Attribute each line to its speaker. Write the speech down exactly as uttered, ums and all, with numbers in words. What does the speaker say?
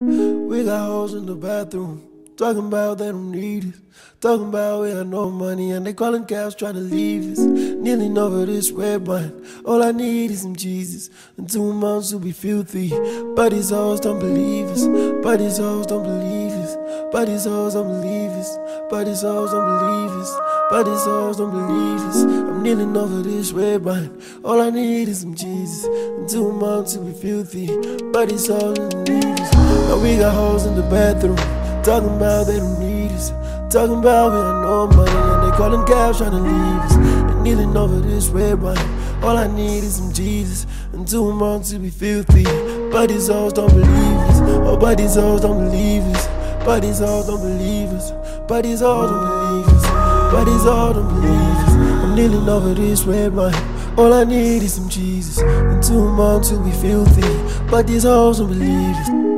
Speaker 1: We got hoes in the bathroom, talking about they don't need us. Talking about we got no money and they calling cabs trying to leave us. Kneeling over this red wine, all I need is some Jesus. In two months we'll be filthy, but these hoes don't believe us. But these hoes don't believe us. But these hoes don't believe us. But these hoes don't believe us. But these hoes don't believe us. I'm kneeling over this red wine, all I need is some Jesus. In two months we'll be filthy, but these hoes don't believe us. Now we got hoes in the bathroom, talking about they don't need us. Talking about we got no money and they calling cabs trying to leave us. And kneeling over this red wine, all I need is some Jesus. In two months we'll be filthy, but these hoes don't believe us. Oh, but these hoes don't believe us. But these hoes don't believe us. But these hoes don't believe us. But these hoes don't believe us. I'm kneeling over this red wine, all I need is some Jesus. In two months we'll be filthy, but these hoes don't believe us.